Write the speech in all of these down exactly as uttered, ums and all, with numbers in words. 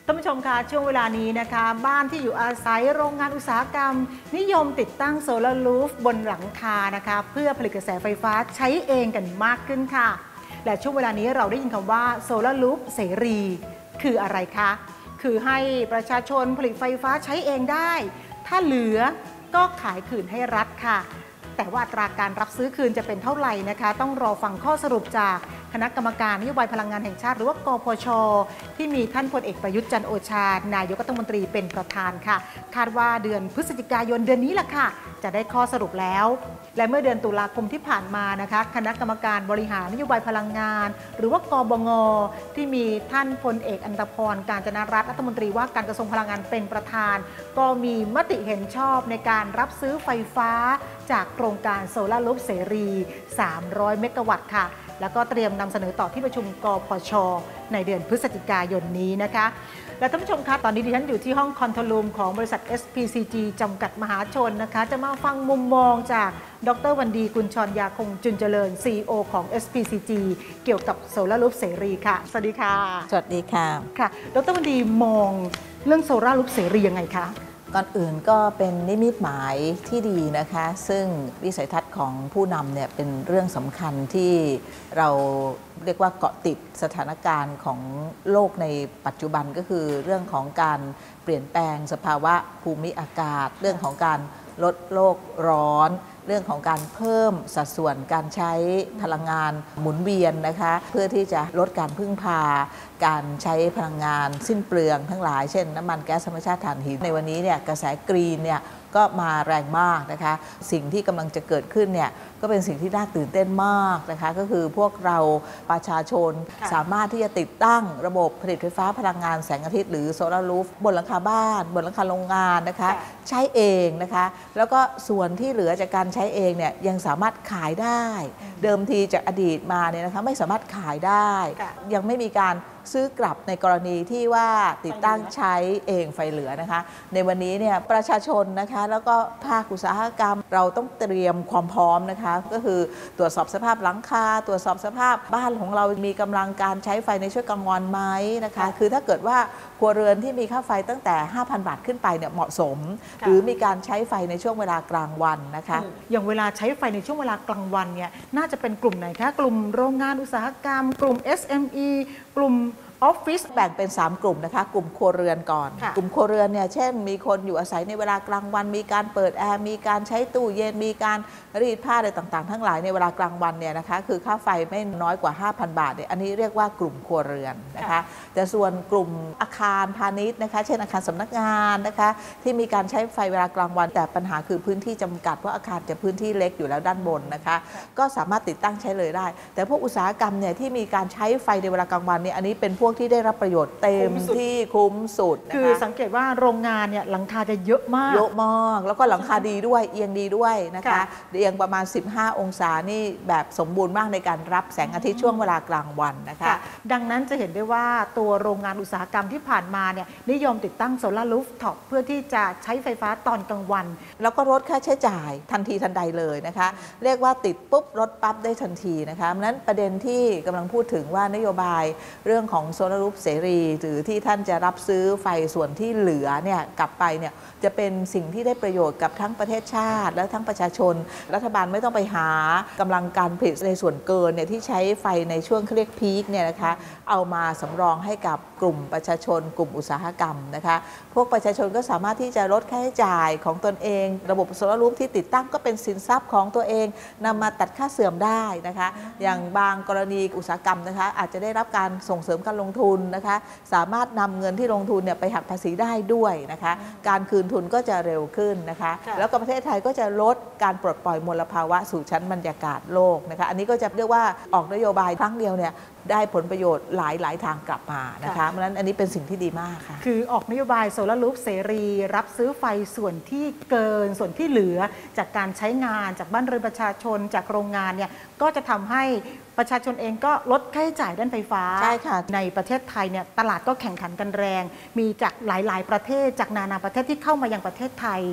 ท่านผู้ชมคะช่วงเวลานี้นะคะบ้านที่อยู่อาศัยโรงงานอุตสาหกรรมนิยมติดตั้งโซลาร์รูฟบนหลังคานะคะเพื่อผลิตกระแสไฟฟ้าใช้เองกันมากขึ้นค่ะและช่วงเวลานี้เราได้ยินคำว่าโซลาร์รูฟเสรีคืออะไรคะคือให้ประชาชนผลิตไฟฟ้าใช้เองได้ถ้าเหลือก็ขายคืนให้รัฐค่ะแต่ว่าอัตราการรับซื้อคืนจะเป็นเท่าไหร่นะคะต้องรอฟังข้อสรุปจากคณะกรรมการนโยบายพลังงานแห่งชาติหรือว่ากพช.ที่มีท่านพลเอกประยุทธ์จันทร์โอชานายกรัฐมนตรีเป็นประธานค่ะคาดว่าเดือนพฤศจิกายนเดือนนี้แหละค่ะจะได้ข้อสรุปแล้วและเมื่อเดือนตุลาคมที่ผ่านมานะคะคณะกรรมการบริหารนโยบายพลังงานหรือว่ากบง.ที่มีท่านพลเอกอันตพรกาญจนรัตน์รัฐมนตรีว่าการกระทรวงพลังงานเป็นประธานก็มีมติเห็นชอบในการรับซื้อไฟฟ้าจากโครงการโซลาร์รูฟเสรีสามร้อยเมกะวัตต์ค่ะแล้วก็เตรียมนำเสนอต่อที่ประชุมกพช.ในเดือนพฤศจิกายนนี้นะคะและท่านผู้ชมคะตอนนี้ดิฉันอยู่ที่ห้องคอนโทรลรูมของบริษัท เอส พี ซี จี จำกัดมหาชนนะคะจะมาฟังมุมมองจากดร.วันดีกุลชรยาคงจุนเจริญ ซี อี โอ ของ เอส พี ซี จี เกี่ยวกับโซลาร์รูฟเสรีค่ะสวัสดีค่ะสวัสดีค่ะค่ะดร.วันดีมองเรื่องโซลาร์รูฟเสรียังไงคะก่อนอื่นก็เป็นนิมิตหมายที่ดีนะคะซึ่งวิสัยทัศน์ของผู้นำเนี่ยเป็นเรื่องสำคัญที่เราเรียกว่าเกาะติดสถานการณ์ของโลกในปัจจุบันก็คือเรื่องของการเปลี่ยนแปลงสภาวะภูมิอากาศเรื่องของการลดโลกร้อนเรื่องของการเพิ่มสัดส่วนการใช้พลังงานหมุนเวียนนะคะเพื่อที่จะลดการพึ่งพาการใช้พลังงานสิ้นเปลืองทั้งหลายเช่นน้ำมันแก๊สธรรมชาติถ่านหินในวันนี้เนี่ยกระแสกรีนเนี่ยก็มาแรงมากนะคะสิ่งที่กำลังจะเกิดขึ้นเนี่ยก็เป็นสิ่งที่น่าตื่นเต้นมากนะคะก็คือพวกเราประชาชนสามารถที่จะติดตั้งระบบผลิตไฟฟ้าพลังงานแสงอาทิตย์หรือโซลาร์รูฟบนหลังคาบ้านบนหลังคาโรงงานนะคะใช้เองนะคะแล้วก็ส่วนที่เหลือจากการใช้เองเนี่ยยังสามารถขายได้เดิมทีจากอดีตมาเนี่ยนะคะไม่สามารถขายได้ยังไม่มีการซื้อกลับในกรณีที่ว่าติดตั้งใช้เองไฟเหลือนะคะในวันนี้เนี่ยประชาชนนะคะแล้วก็ภาคอุตสาหกรรมเราต้องเตรียมความพร้อมนะคะก็คือตรวจสอบสภาพหลังคาตรวจสอบสภาพบ้านของเรามีกำลังการใช้ไฟในช่วงกลางวันไหมนะคะคือถ้าเกิดว่าครัวเรือนที่มีค่าไฟตั้งแต่ ห้าพัน บาทขึ้นไปเนี่ยเหมาะสมหรือมีการใช้ไฟในช่วงเวลากลางวันนะคะอย่างเวลาใช้ไฟในช่วงเวลากลางวันเนี่ยน่าจะเป็นกลุ่มไหนคะกลุ่มโรงงานอุตสาหกรรมกลุ่ม เอส เอ็ม อี กลุ่มออฟฟิศแบ่งเป็นสามกลุ่มนะคะกลุ่มครัวเรือนก่อนกลุ่มครัวเรือนเนี่ยเช่นมีคนอยู่อาศัยในเวลากลางวันมีการเปิดแอร์มีการใช้ตู้เย็นมีการรีดผ้าอะไรต่างๆทั้งหลายในเวลากลางวันเนี่ยนะคะคือค่าไฟไม่น้อยกว่า ห้าพัน บาทเนี่ยอันนี้เรียกว่ากลุ่มครัวเรือนนะคะแต่ส่วนกลุ่มอาคารพาณิชย์นะคะเช่นอาคารสำนักงานนะคะที่มีการใช้ไฟเวลากลางวันแต่ปัญหาคือพื้นที่จำกัดเพราะอาคารจะพื้นที่เล็กอยู่แล้วด้านบนนะคะก็สามารถติดตั้งใช้เลยได้แต่พวกอุตสาหกรรมเนี่ยที่มีการใช้ไฟในเวลากลางวันเนี่ยอันนี้เป็นพวกที่ได้รับประโยชน์เต็มที่คุ้มสุดคือสังเกตว่าโรงงานเนี่ยหลังคาจะเยอะมากเยอะมากแล้วก็หลังคาดีด้วยเอียงดีด้วยนะคะเอียงประมาณสิบห้าองศานี่แบบสมบูรณ์มากในการรับแสงอาทิตย์ช่วงเวลากลางวันนะคะดังนั้นจะเห็นได้ว่าตัวโรงงานอุตสาหกรรมที่ผ่านมาเนี่ยนิยมติดตั้งโซลาร์รูฟท็อปเพื่อที่จะใช้ไฟฟ้าตอนกลางวันแล้วก็ลดค่าใช้จ่ายทันทีทันใดเลยนะคะเรียกว่าติดปุ๊บลดปั๊บได้ทันทีนะคะเพราะนั้นประเด็นที่กำลังพูดถึงว่านโยบายเรื่องของโซลาร์รูฟเสรีหรือที่ท่านจะรับซื้อไฟส่วนที่เหลือเนี่ยกลับไปเนี่ยจะเป็นสิ่งที่ได้ประโยชน์กับทั้งประเทศชาติและทั้งประชาชนรัฐบาลไม่ต้องไปหากำลังการผลิตในส่วนเกินเนี่ยที่ใช้ไฟในช่วงเรียกพีคเนี่ยนะคะเอามาสำรองให้กับกลุ่มประชาชนกลุ่มอุตสาหกรรมนะคะพวกประชาชนก็สามารถที่จะลดค่าใช้จ่ายของตนเองระบบโซลาร์รูฟที่ติดตั้งก็เป็นสินทรัพย์ของตัวเองนำมาตัดค่าเสื่อมได้นะคะอย่างบางกรณีอุตสาหกรรมนะคะอาจจะได้รับการส่งเสริมการลงทุนนะคะสามารถนำเงินที่ลงทุนเนี่ยไปหักภาษีได้ด้วยนะคะการคืนทุนก็จะเร็วขึ้นนะคะแล้วก็ประเทศไทยก็จะลดการปลดปล่อยมลภาวะสู่ชั้นบรรยากาศโลกนะคะอันนี้ก็จะเรียกว่าออกนโยบายครั้งเดียวเนี่ยได้ผลประโยชน์หลายหลายทางกลับมานะคะเพราะฉะนั้นอันนี้เป็นสิ่งที่ดีมากค่ะคือออกนโยบายโซลาร์รูฟเสรีรับซื้อไฟส่วนที่เกินส่วนที่เหลือจากการใช้งานจากบ้านเรือนประชาชนจากโรงงานเนี่ยก็จะทำให้ประชาชนเองก็ลดค่าใช้จ่ายด้านไฟฟ้าใช่ค่ะในประเทศไทยเนี่ยตลาดก็แข่งขันกันแรงมีจากหลายๆประเทศจากนานาประเทศที่เข้ามายังประเทศไทย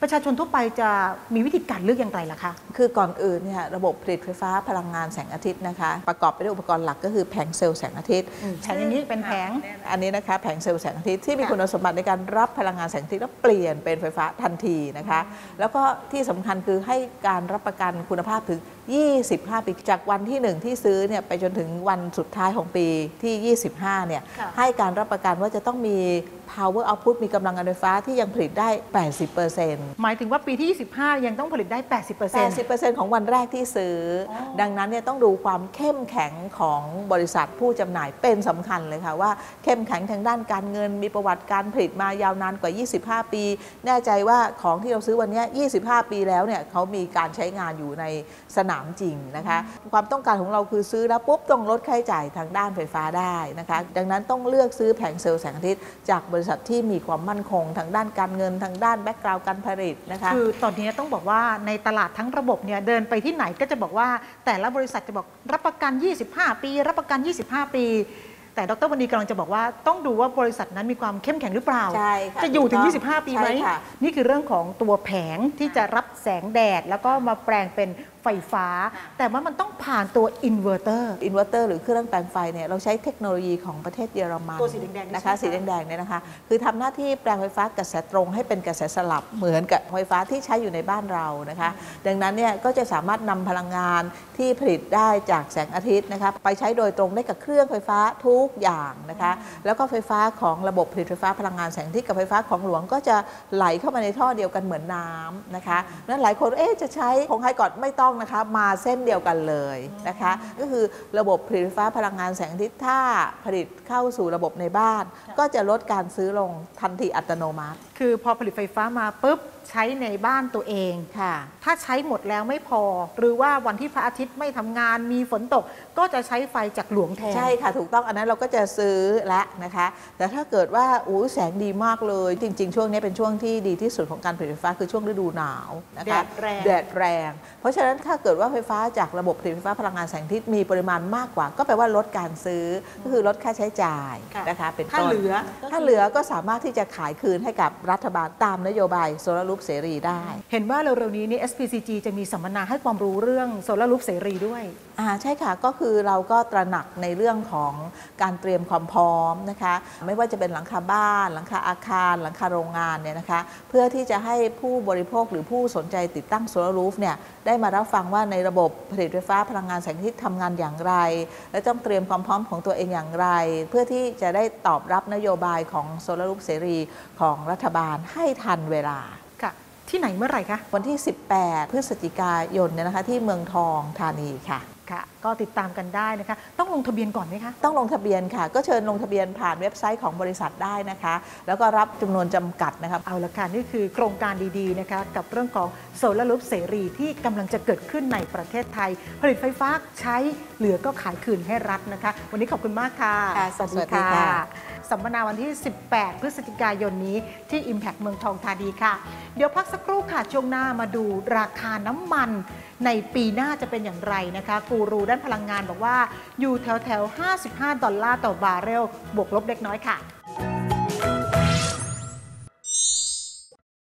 ประชาชนทั่วไปจะมีวิธีการเลือกอย่างไรล่ะคะคือก่อนอื่นเนี่ยระบบผลิตไฟฟ้าพลังงานแสงอาทิตย์นะคะประกอบไปด้วยอุปกรณ์หลักก็คือแผงเซลล์แสงอาทิตย์แผงอย่างนี้เป็นแผงอันนี้นะคะแผงเซลล์แสงอาทิตย์ที่มีคุณสมบัติในการรับพลังงานแสงอาทิตย์แล้วเปลี่ยนเป็นไฟฟ้าทันทีนะคะแล้วก็ที่สำคัญคือให้การรับประกันคุณภาพถึงยี่สิบห้าปีจากวันที่หนึ่งที่ซื้อเนี่ยไปจนถึงวันสุดท้ายของปีที่ยี่สิบห้าเนี่ยให้การรับประกันว่าจะต้องมี power output มีกำลังการไฟฟ้าที่ยังผลิตได้ แปดสิบเปอร์เซ็นต์หมายถึงว่าปีที่ยี่สิบห้ายังต้องผลิตได้ แปดสิบเปอร์เซ็นต์แปดสิบเปอร์เซ็นต์ ของวันแรกที่ซื้ออดังนั้นเนี่ยต้องดูความเข้มแข็งของบริษัทผู้จำหน่ายเป็นสำคัญเลยค่ะว่าเข้มแข็งทางด้านการเงินมีประวัติการผลิตมายาวนานกว่ายี่สิบห้าปีแน่ใจว่าของที่เราซื้อวันนี้ยี่สิบห้าปีแล้วเนี่ยเขามีการใช้งานอยู่ในสนามจริงนะคะความต้องการของเราคือซื้อแล้วปุ๊บต้องลดค่าใช้จ่ายทางด้านไฟฟ้าได้นะคะดังนั้นต้องเลือกซื้อแผงเซลล์แสงอาทิตย์จากบริษัทที่มีความมั่นคงทางด้านการเงินทางด้านแบ็กกราวด์การผลิตนะคะคือตอนนี้ต้องบอกว่าในตลาดทั้งระบบเนี่ยเดินไปที่ไหนก็จะบอกว่าแต่ละบริษัทจะบอกรับประกันยี่สิบห้าปีรับประกันยี่สิบห้าปีแต่ดร.วณีกำลังจะบอกว่าต้องดูว่าบริษัทนั้นมีความเข้มแข็งหรือเปล่าจะอยู่ถึงยี่สิบห้าปีไหมนี่คือเรื่องของตัวแผงที่จะรับแสงแดดแล้วก็มาแปลงเป็นไฟฟ้าแต่ว่ามันต้องผ่านตัวอินเวอร์เตอร์อินเวอร์เตอร์หรือเครื่องแปลงไฟเนี่ยเราใช้เทคโนโลยีของประเทศเยอรมันตัวสีแดงๆนะคะสีแดงๆเนี่ยนะคะคือทำหน้าที่แปลงไฟฟ้ากระแสตรงให้เป็นกระแสสลับเหมือนกับไฟฟ้าที่ใช้อยู่ในบ้านเรานะคะดังนั้นเนี่ยก็จะสามารถนำพลังงานที่ผลิตได้จากแสงอาทิตย์นะคะไปใช้โดยตรงได้กับเครื่องไฟฟ้าทุกอย่างนะคะแล้วก็ไฟฟ้าของระบบผลิตไฟฟ้าพลังงานแสงอาทิตย์กับไฟฟ้าของหลวงก็จะไหลเข้ามาในท่อเดียวกันเหมือนน้ำนะคะนั้นหลายคนเอ๊ะจะใช้ของไฮกอดไม่ต้องนะคะมาเส้นเดียวกันเลยนะคะก็คือระบบผลิตไฟฟ้าพลังงานแสงอาทิตย์ถ้าผลิตเข้าสู่ระบบในบ้านก็จะลดการซื้อลงทันทีอัตโนมัติคือพอผลิตไฟฟ้ามาปุ๊บใช้ในบ้านตัวเองค่ะถ้าใช้หมดแล้วไม่พอหรือว่าวันที่พระอาทิตย์ไม่ทำงานมีฝนตกก็จะใช้ไฟจากหลวงแทนใช่ค่ะถูกต้องอันนั้นเราก็จะซื้อและนะคะแต่ถ้าเกิดว่าอู้แสงดีมากเลยจริงๆช่วงนี้เป็นช่วงที่ดีที่สุดของการผลิตไฟฟ้าคือช่วงฤดูหนาวนะคะแดดแรงแดดแรงเพราะฉะนั้นถ้าเกิดว่าไฟฟ้าจากระบบผลิตไฟฟ้าพลังงานแสงอาทิตย์มีปริมาณมากกว่าก็แปลว่าลดการซื้อก็คือลดค่าใช้จ่ายนะคะเป็นต้นถ้าเหลือถ้าเหลือก็สามารถที่จะขายคืนให้กับรัฐบาลตามนโยบายโซลารูฟเสรีได้เห็นว่าเร็วๆนี้นี่ เอส พี ซี จี จะมีสัมมนาให้ความรู้เรื่องโซลารูฟเสรีด้วยอ่าใช่ค่ะก็คือเราก็ตระหนักในเรื่องของการเตรียมความพร้อมนะคะไม่ว่าจะเป็นหลังคาบ้านหลังคาอาคารหลังคาโรงงานเนี่ยนะคะเพื่อที่จะให้ผู้บริโภคหรือผู้สนใจติดตั้งโซลารูฟเนี่ยได้มารับฟังว่าในระบบผลิตไฟฟ้าพลังงานแสงอาทิตย์ทำงานอย่างไรและต้องเตรียมความพร้อมของตัวเองอย่างไรเพื่อที่จะได้ตอบรับนโยบายของโซลารูฟเสรีของรัฐบาลให้ทันเวลาที่ไหนเมื่อไหร่คะวันที่สิบแปดพฤศจิกายนเนี่ยนะคะที่เมืองทองธานีค่ะค่ะก็ติดตามกันได้นะคะต้องลงทะเบียนก่อนไหมคะต้องลงทะเบียนค่ะก็เชิญลงทะเบียนผ่านเว็บไซต์ของบริษัทได้นะคะแล้วก็รับจำนวนจำกัดนะคะเอาละค่ะนี่คือโครงการดีๆนะคะกับเรื่องของโซลารูฟเสรีที่กำลังจะเกิดขึ้นในประเทศไทยผลิตไฟฟ้าใช้เหลือก็ขายคืนให้รัฐนะคะวันนี้ขอบคุณมากค่ะสวัสดีค่ะสัมมนาวันที่สิบแปดพฤศจิกายนนี้ที่ Impact เมืองทองธานีค่ะเดี๋ยวพักสักครู่ค่ะช่วงหน้ามาดูราคาน้ำมันในปีหน้าจะเป็นอย่างไรนะคะกูรูด้านพลังงานบอกว่าอยู่แถวๆห้าสิบห้าดอลลาร์ต่อบาร์เรลบวกลบเล็กน้อยค่ะ